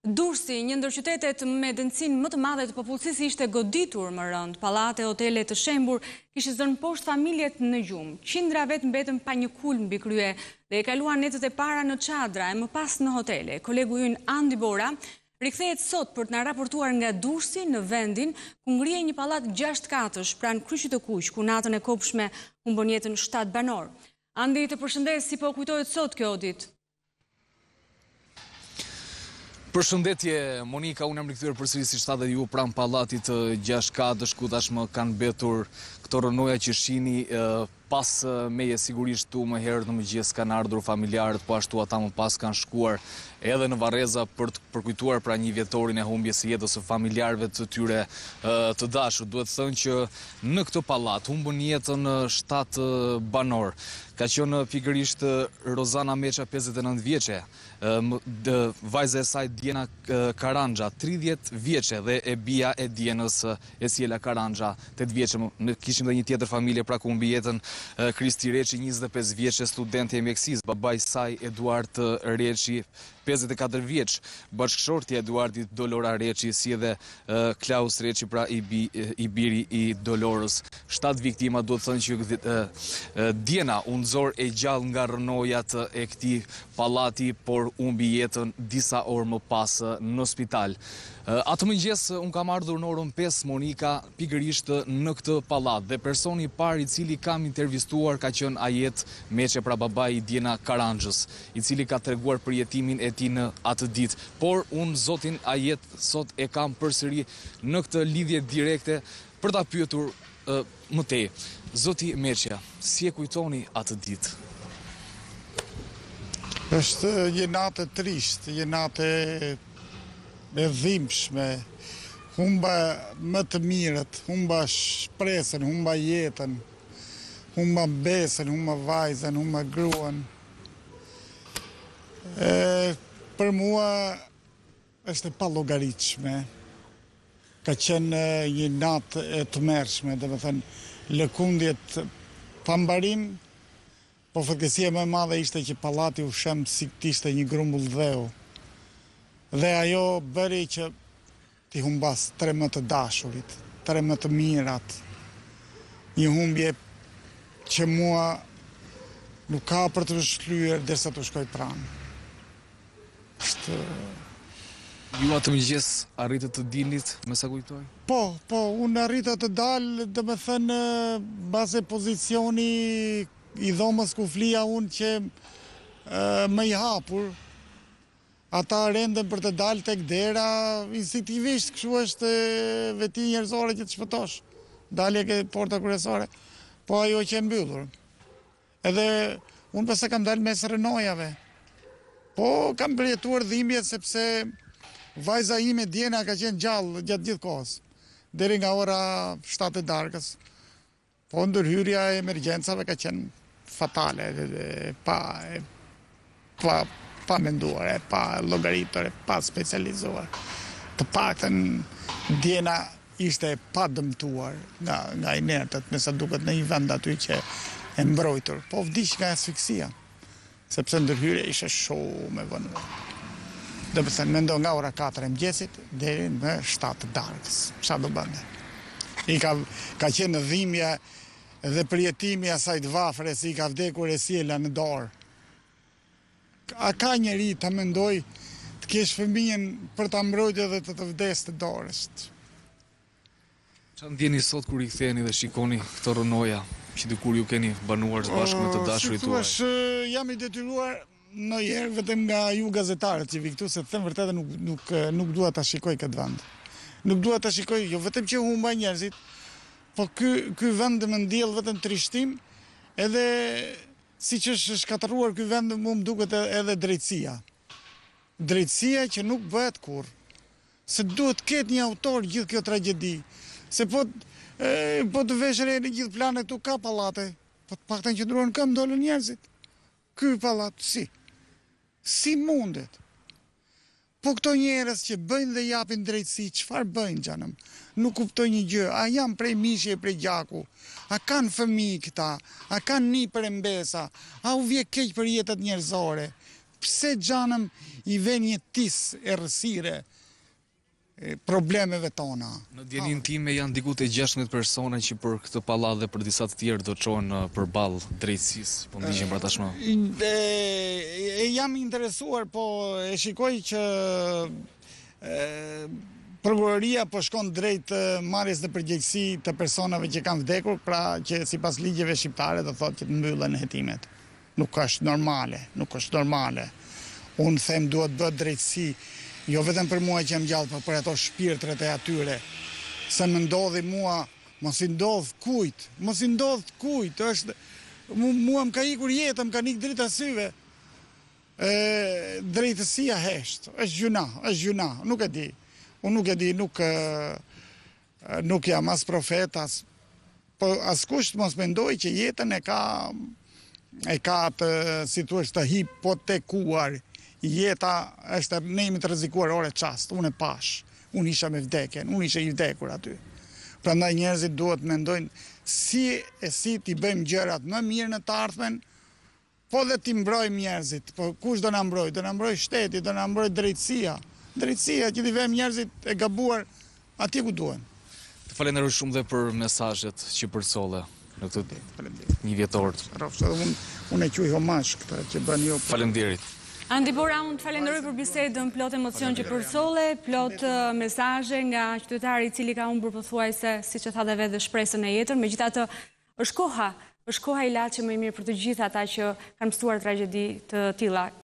Durrësi, një ndër qytetet me densinë më të madhe të popullsisë, ishte goditur më rënd. Pallate, hotele të shembur kishin zënë poshtë familjet në gjumë. Qindra vetë mbetën pa një kulm mbi krye dhe e kaluan netët e para në çadra e më pas në hotele. Kolegu ynë Andi Bora rikthehet sot për të na raportuar nga Durrësi në vendin ku ngrihet një pallat 6 katësh pranë kryqit të Kuq, ku natën e kopshme humbën jetën 7 banor. Andi, të përshëndes, si po kujtohet sot kjo ditë? Përshëndetje Monika, unë jam rikthyer përsëri si shtatë ju pranë pallatit 6 katësh ku tashmë kanë mbetur këto rënoja që shihni. Pas meje sigurisht tu më herët në mëngjes kanë ardhur familjarët, po ashtu ata më pas kanë shkuar edhe në Varreza për të përkujtuar pra një vjetorin e humbjes së jetës së familjarëve të tyre të dashur. Duhet thënë që në këtë pallat humbën jetën 7 banor. Ka qenë pikërisht Rozana Meça, 59 vjeçe, vajza e saj Diana Karanja, 30 vjeçe, dhe e bija e Dienës Esiela Karanja, 8 vjeçe. Kishim edhe një tjetër familje pra ku humbi jetën Kristi Reçi, 25 vjeçe, studenti e mjekësisë, babai i saj Eduard Reçi, 54 vjeç, bashkëshortja Eduardit Dolora Reçi, si edhe Klaus Reçi, pra i biri i Dolorës. 7 viktima, duhet thënë që Diana u nxor e gjallë nga rënojat e këtij pallati, por humbi jetën disa orë më pas në spital. Atë mëngjes unë kam ardhur në orën 5, Monika, pikërisht në këtë pallat, dhe personi i parë i cili kam intervistuar ka qenë Ajet Meçe, pra babai i Diana Karanjës, i cili ka treguar për jetimin e tij në atë ditë. Por unë zotin Ajet sot e kam përsëri në këtë lidhje direkte për ta pyetur më tej. Zoti Meçja, si e kujtoni atë ditë? Është një natë trishtë, një natë e dhimbshme. Humba më të mirët, humba shpresën, humba jetën, humba besën, humba vajzën, humba gruan. Për mua është e pallogaritshme. Ka qenë një natë e tmerrshme, domethënë lëkundjet pa mbarim, po fatkeqësia më e madhe ishte që pallati u shem si kishte një grumbull dheu. Dhe ajo bëri që ti humbas 3 më të dashurit, 3 më të mirat. Një humbje që mua nuk ka për të shklyer derisa të shkoj pranë. Ju atë mëngjes arritët të dilnit, me sa kujtoj? Po, unë arrita të dalë, domethënë base pozicioni i dhomës ku flija unë që më i hapur. Ata rendën për të dalë tek dera, instinktivisht, kështu është veti njerëzore që të shpëtosh. Dalje ke porta kryesore, po ajo që e mbyllur. Edhe unë pse kam dalë mes rënojave. Po kam përjetuar dhimbje sepse vajza ime Diana ka qenë gjallë gjatë gjithë kohës, deri nga ora 7 e darkës. Po ndërhyrja e emergjencave ka qenë fatale, pa menduar, pa llogaritur, pa specializuar. Të paktën Diana ishte pa dëmtuar nga inertët, me sa duket në një vend aty që e mbrojtur. Po vdiq nga asfiksia, sepse ndërhyrja ishte shumë e vënë. Dhe përthën mendo nga ora 4 e mëngjesit deri në 7 darkës. Çfarë do bënte? Ka qenë dhimbja dhe përjetimi asaj të vafres, i ka vdekur Esiela në dorë. A ka njeri të mendoj të kesh fëmijën për ta mbrojtur dhe të vdes të dorës? Çfarë ndjeni sot kur i ktheheni dhe shikoni këto rënoja që dikur ju keni banuar së bashku me të dashurit tuaj? Jam i detyruar ndonjëherë vetëm nga ju gazetarët që vi këtu, se të them vërtetë nuk dua ta shikoj këtë vend. Nuk dua ta shikoj, jo vetëm që humba njerëzit, po ky vend më ndjell vetëm trishtim, edhe siç është shkatëruar ky vend, më duket edhe drejtësia. Drejtësia që nuk bëhet kurrë. Se duhet të ketë një autor gjithë kjo tragjedi. Se po të vesh re në gjithë planet këtu ka pallate, po të paktën që ndruan këmbë dolën njerëzit. Ky pallat si mundet? Po këto njerëz që bëjnë dhe japin drejtësi, çfarë bëjnë xhanëm? Nuk kuptoj një gjë. A janë prej mishje, prej gjaku? A kanë fëmijë këta? A kanë nipër e mbesa? A u vje keq për jetët njerëzore? pse gjanëm i ven jetis e rësire problemeve tona. Në djenin time janë diku të 16 persona që për këtë pallat dhe për disa të tjerë do të çohen përballë drejtësisë, po ndiqen për tashmë. Jam interesuar, po e shikoj që prokuroria po shkon drejt marrjes në përgjegjësi të personave që kanë vdekur, pra që sipas ligjeve shqiptare do thotë që të mbyllen hetimet. Nuk është normale, nuk është normale. Unë them duhet bëhet drejtësi, jo vetëm për mua që jam gjallë, por për ato shpirtret e atyre. Se më ndodhi mua, mos i ndodh kujt, është mua më ka ikur jetëm, ka nik drita syve. Drejtësia hesht, është gjuna, nuk e di. Unë nuk e di, nuk jam as profet, po askusht mos mendoj që jetën e ka të, si thua, të hipotekuar. Jeta është ne jemi të rrezikuar ore çast, unë e pash, unë isha me vdekjen, unë isha i vdekur aty. Prandaj njerëzit duhet mendojnë si t'i bëjmë gjërat më mirë në të ardhmen, po dhe t'i mbrojmë njerëzit. Po kush do na mbroj? Do na mbroj shteti, do na mbroj drejtësia. Drejtësia që t'i vëmë njerëzit e gabuar atje ku duhen. Të falenderoj shumë dhe për mesazhet që përsolle në këtë një vjetor. Unë e quaj homazh këtë që bën ju. Faleminderit. Andi Bora, unë të falenderoj për bisedën, plot emocion që përsolle, plot mesazhe nga qytetari i cili ka humbur pothuajse, siç e tha dhe vetë, shpresën e jetën. Megjithatë, është koha ilaçi më i mirë për të gjithë ata që kanë mësuar tragjedi të tilla.